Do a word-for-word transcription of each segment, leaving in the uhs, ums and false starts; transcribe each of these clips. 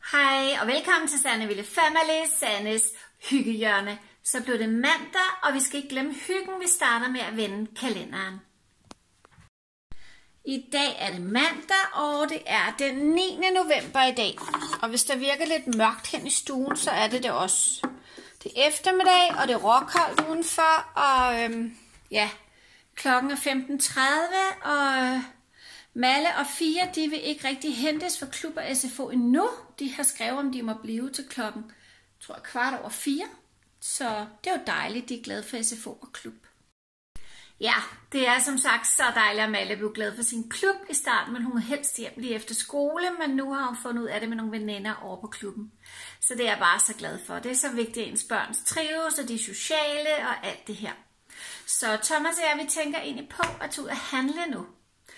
Hej og velkommen til Sanne Ville Family, Sannes hyggehjørne. Så blev det mandag, og vi skal ikke glemme hyggen. Vi starter med at vende kalenderen. I dag er det mandag, og det er den niende november i dag. Og hvis der virker lidt mørkt hen i stuen, så er det det også. Det er eftermiddag, og det er råkoldt udenfor, og øhm, ja, klokken er femten tredive, og Malle og Fia, de vil ikke rigtig hentes for klub og S F O endnu. De har skrevet, om de må blive til klokken, tror jeg, kvart over fire. Så det er jo dejligt, de er glade for S F O og klub. Ja, det er som sagt så dejligt, at Malle blev glad for sin klub i starten, men hun er helst hjem lige efter skole, men nu har hun fundet ud af det med nogle veninder over på klubben. Så det er jeg bare så glad for. Det er så vigtigt, at ens børns trives, og de sociale og alt det her. Så Thomas og jeg, vi tænker egentlig på at tage ud og handle nu.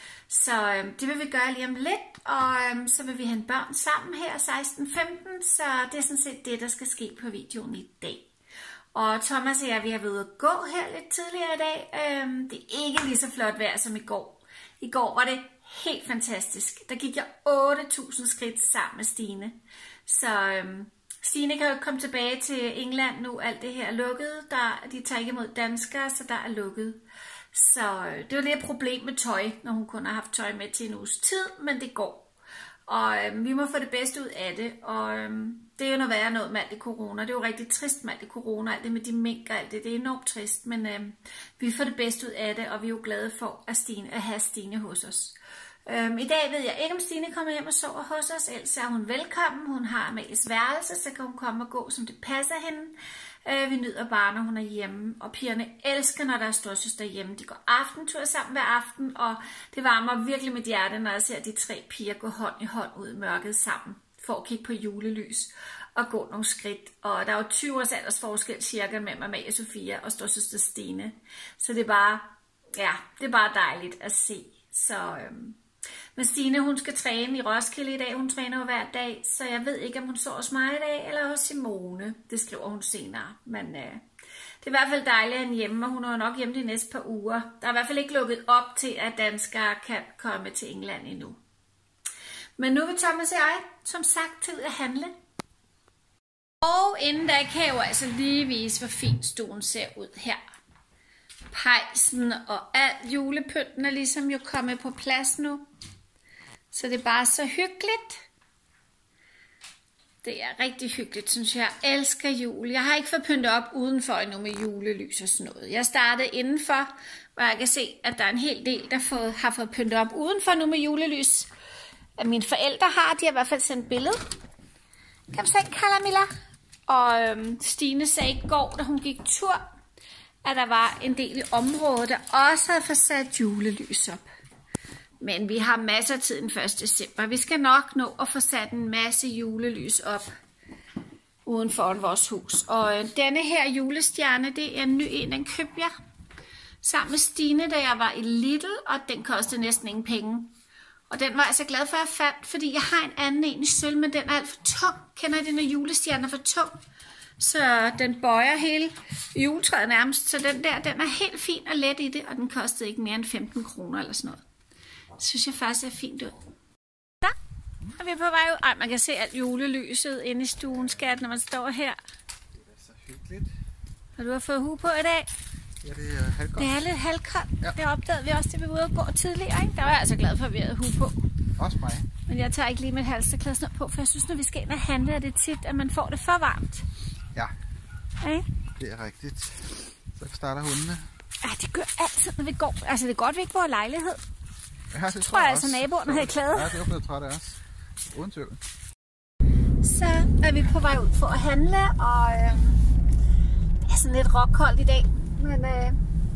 Så øh, det vil vi gøre lige om lidt, og øh, så vil vi have børn sammen her seksten femten, så det er sådan set det, der skal ske på videoen i dag. Og Thomas og jeg, vi har været ude at gå her lidt tidligere i dag. Øh, det er ikke lige så flot vejr som i går. I går var det helt fantastisk. Der gik jeg otte tusind skridt sammen med Stine. Så øh, Stine kan jo ikke komme tilbage til England nu, alt det her er lukket. Der, de tager ikke imod danskere, så der er lukket. Så det var lidt et problem med tøj, når hun kun har haft tøj med til en uges tid, men det går. Og øhm, vi må få det bedste ud af det, og øhm, det er jo noget værre noget med alt det corona. Det er jo rigtig trist med alt det corona, alt det med de mink og alt det, det er enormt trist, men øhm, vi får det bedste ud af det, og vi er jo glade for at, Stine, at have Stine hos os. Øhm, I dag ved jeg ikke, om Stine kommer hjem og sover hos os, ellers er hun velkommen. Hun har Amalies værelse, så kan hun komme og gå, som det passer hende. Øh, vi nyder bare, når hun er hjemme, og pigerne elsker, når der er storsøster hjemme. De går aftentur sammen hver aften, og det varmer virkelig mit hjerte, når jeg ser de tre piger gå hånd i hånd ud i mørket sammen, for at kigge på julelys og gå nogle skridt. Og der er jo tyve års alders forskel cirka mellem Amalie Sofia og storsøster Stine. Så det er bare, ja, det er bare dejligt at se. Så øhm Men Stine, hun skal træne i Roskilde i dag. Hun træner jo hver dag, så jeg ved ikke, om hun så hos mig i dag, eller hos Simone. Det skriver hun senere. Men øh, det er i hvert fald dejligt, at hun er hjemme, og hun er nok hjemme de næste par uger. Der er i hvert fald ikke lukket op til, at danskere kan komme til England endnu. Men nu vil Thomas og jeg, som sagt, til at handle. Og inden da kan jeg jo altså lige vise, hvor fint stuen ser ud her. Pejsen og alt julepynten er ligesom jo kommet på plads nu. Så det er bare så hyggeligt. Det er rigtig hyggeligt, synes jeg. Jeg elsker jul. Jeg har ikke fået pyntet op udenfor endnu med julelys og sådan noget. Jeg startede indenfor, hvor jeg kan se, at der er en hel del, der får, har fået pyntet op udenfor nu med julelys. At mine forældre har, de har i hvert fald sendt billede. Kan du se, Kalamilla? Og øhm, Stine sagde i går, da hun gik tur, at der var en del i området, der også havde fået sat julelys op. Men vi har masser af tid den første december. Vi skal nok nå at få sat en masse julelys op uden for vores hus. Og denne her julestjerne, det er en ny en, den købte jeg sammen med Stine, da jeg var i Lidl, og den kostede næsten ingen penge. Og den var jeg så glad for, at jeg fandt, fordi jeg har en anden en i sølv, men den er alt for tung. Kender I den, når julestjernen er for tung? Så den bøjer hele juletræet nærmest. Så den der, den er helt fin og let i det, og den kostede ikke mere end femten kroner eller sådan noget. Det synes jeg faktisk er fint ud. Der er vi på vej ud. Ej, man kan se alt julelyset inde i stuen, skat, når man står her. Det er så hyggeligt. Og du har fået hue på i dag? Ja, det er halvkoldt. Det er lidt halvkoldt. Ja. Det opdagede vi også, da vi var ude og gå tidligere, ikke? Der var jeg altså glad for, at vi havde hue på. Også mig. Men jeg tager ikke lige mit halsterklæde sådan på, for jeg synes, når vi skal ind og handle, er det tit, at man får det for varmt. Ja, okay? Det er rigtigt. Så starter hundene. Ja, det gør altid, når vi går. Altså, det er godt, vi ikke bor i lejlighed. Ja, det tror, tror jeg, jeg altså, også. naboerne havde klaget. Ja, det er blevet træt af os. Uden tvivl. Så er vi på vej ud for at handle, og øh, det er sådan lidt råkoldt i dag. Men øh,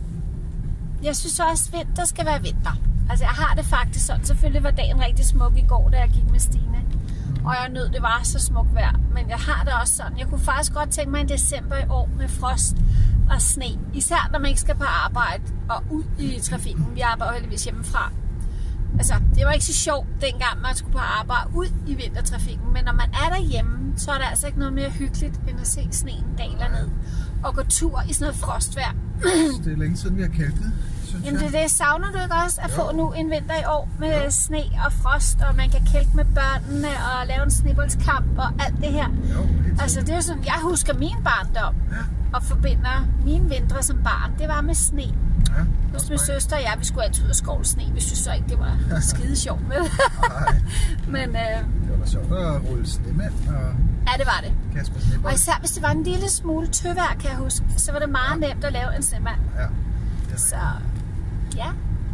jeg synes også, at vinter skal være vinter. Altså, jeg har det faktisk sådan. Selvfølgelig var dagen rigtig smuk i går, da jeg gik med Stine. Og jeg nød, det var så smukt vejr. Men jeg har det også sådan. Jeg kunne faktisk godt tænke mig en december i år med frost og sne. Især når man ikke skal på arbejde og ud i trafikken. Vi arbejder heldigvis hjemmefra. Altså, det var ikke så sjovt, dengang man skulle på arbejde ud i vintertrafikken. Men når man er derhjemme, så er der altså ikke noget mere hyggeligt, end at se sneen daler ned. Og gå tur i sådan noget frostvejr. Det er længe siden, vi har kalket. synes Jamen det jeg. er det, savner du ikke også at Jo. få nu en vinter i år med sne og frost, og man kan kælke med børnene og lave en snebollskamp og alt det her. Jo, helt Altså det er jo sådan, jeg husker min barndom Ja. og forbinder mine vintre som barn. Det var med sne. Ja, Hos min søster og jeg, vi skulle altid ud og skovle sne. Vi synes så ikke, det var skide sjovt med. nej. Men øh, Det var da sjovt at rulle snemænd og ja, det var det. kaste med snebold. Og især hvis det var en lille smule tøvejr, kan jeg huske, så var det meget nemt at lave en snemand. Ja, det er Så ja.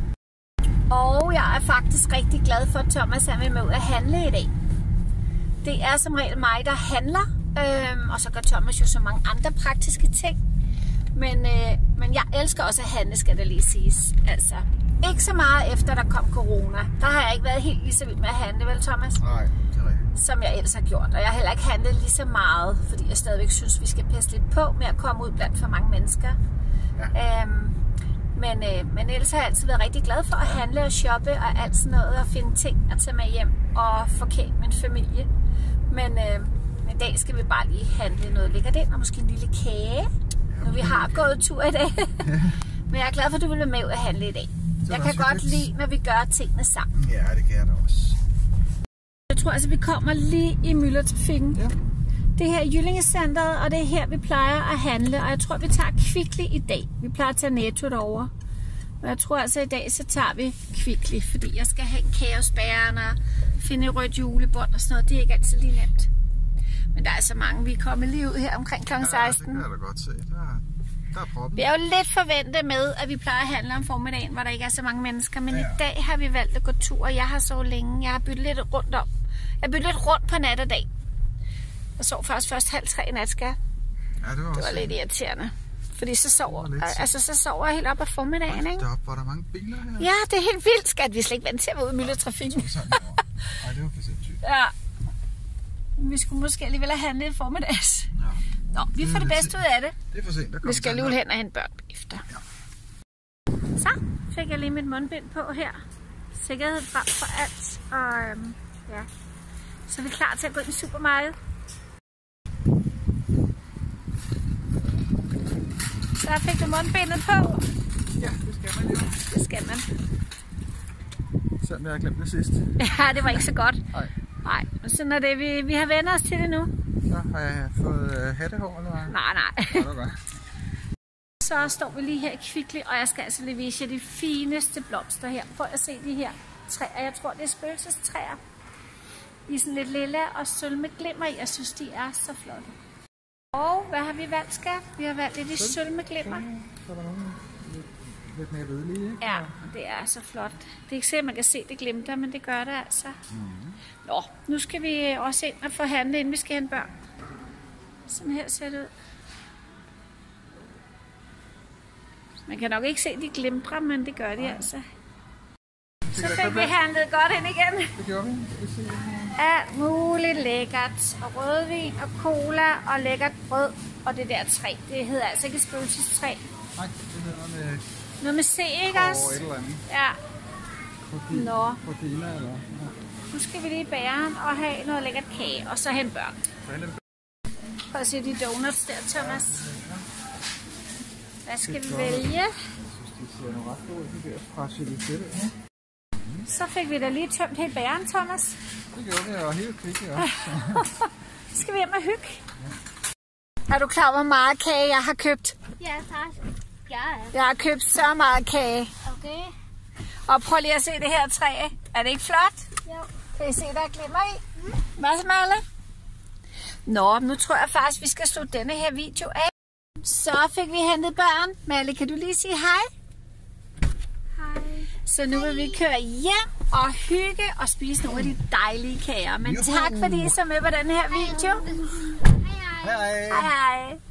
Og jeg er faktisk rigtig glad for, at Thomas er med mig ud at handle i dag. Det er som regel mig, der handler. Øhm, og så gør Thomas jo så mange andre praktiske ting. Men, øh, men jeg elsker også at handle, skal det lige siges. Altså, ikke så meget efter der kom corona. Der har jeg ikke været helt lige så vild med at handle, vel Thomas? Nej, det er rigtigt. Som jeg ellers har gjort. Og jeg har heller ikke handlet lige så meget, fordi jeg stadigvæk synes, vi skal passe lidt på med at komme ud blandt for mange mennesker. Ja. Øhm, men, øh, men ellers har jeg altid været rigtig glad for at handle og shoppe og alt sådan noget, og finde ting at tage med hjem og forkæle min familie. Men øh, i dag skal vi bare lige handle noget lækkert ind, og måske en lille kage, nu vi har gået tur i dag. Men jeg er glad for, at du vil være med ud at handle i dag. Jeg kan godt lide, når vi gør tingene sammen. Ja, det kan jeg da også. Jeg tror altså, vi kommer lige i myldretrafikken. Ja. Det her er Jyllinge-centret, og det er her, vi plejer at handle. Og jeg tror, vi tager Kvickly i dag. Vi plejer at tage Netto derovre. Og jeg tror altså, i dag så tager vi Kvickly, fordi jeg skal have en kaosbæren og finde et rødt julebånd og sådan noget. Det er ikke altid lige nemt. Men der er så mange, vi er kommet lige ud her omkring klokken seksten. Ja, det kan jeg da godt se. Der, der er proppen. Vi er jo lidt forventet med, at vi plejer at handle om formiddagen, hvor der ikke er så mange mennesker. Men ja. Ja. I dag har vi valgt at gå tur, og jeg har så længe. Jeg har byttet lidt rundt om. Jeg har byttet lidt rundt på nat og dag. Jeg sov først først halv tre i nat, skal. Ja, det var, Det også var lidt irriterende. Fordi så sover, Det var lidt altså, så sover jeg helt op af formiddagen, ikke? deroppe, hvor der er mange biler her. Ja, det er helt vildt, skat. Vi er slet ikke vant til at være ude i myldretrafikken. Sådan derovre. Ej, det var for sindssygt. Ja. Vi skulle måske alligevel have handlet i formiddags. Ja. Nå, vi Det er får det lidt bedste ud af det. Det er for sent, der kommer Vi skal lige Danmark. hen og hente børn efter. Ja. Så fik jeg lige mit mundbind på her. Sikkerhed frem for alt. Og øhm, ja, så er vi klar til at gå ind i supermarkedet. Så fik du mundbindet på. Ja, det skal man jo. Det skal man. Selvom jeg har glemt det sidst. Ja, det var ikke så godt. Nej. Nej, men sådan er det. Vi, vi har vendt os til det nu. Så har jeg fået uh, hattehår, eller hvad? Nej, nej. Ja, det var godt. Så står vi lige her i Kvickly, og jeg skal altså lige vise jer de fineste blomster her. Prøv at se de her træer. Jeg tror, det er spøgelsestræer. De er sådan lidt lilla og sølv med glimmer i. Jeg synes, de er så flotte. Og hvad har vi valgt, skat? Vi har valgt lidt i sølv med glimmer. Så er der nogle lidt, lidt mere hvidlige, ikke? Ja, det er så flot. Det er ikke sikkert, man kan se det glimter, men det gør det altså. Mm-hmm. Nå, nu skal vi også ind og forhandle, inden vi skal hente børn. Sådan her ser det ud. Man kan nok ikke se de glimtre, men det gør de Nej. altså. Så fik vi handlet godt ind igen. Det gjorde vi. Vi ser Alt muligt lækkert. Og rødvin og cola og lækkert brød. Og det der træ, det hedder altså ikke spøgelsestræ. Nej, det hedder med Noget med C, ikke over også? et eller andet. Ja. Protein, Nå. proteiner eller... Ja. Nu skal vi lige i bageren og have noget lækkert kage, og så hente børn. Så henter vi Prøv at se de donuts der, Thomas. Hvad skal vi vælge? Jeg synes, de ser nogle ret gode ud, de der fra Chili. Så fik vi da lige tømt hele bageren, Thomas. Det gjorde vi, og helt kvikke også. Så skal vi hjem og hygge. Ja. Er du klar, hvor meget kage jeg har købt? Ja, tak. Ja, Jeg har købt så meget kage. okay. Og prøv lige at se det her træ. Er det ikke flot? Jo. Kan I se, der er glimmer i? Hvad så, Malle? Nå, nu tror jeg faktisk, vi skal slutte denne her video af. Så fik vi hentet børn. Malle, kan du lige sige hej? Hej. Så nu vil vi køre hjem og hygge og spise nogle af de dejlige kager. Men tak fordi I så med på den her video. Hej, hej. Hej hej! Hej hej!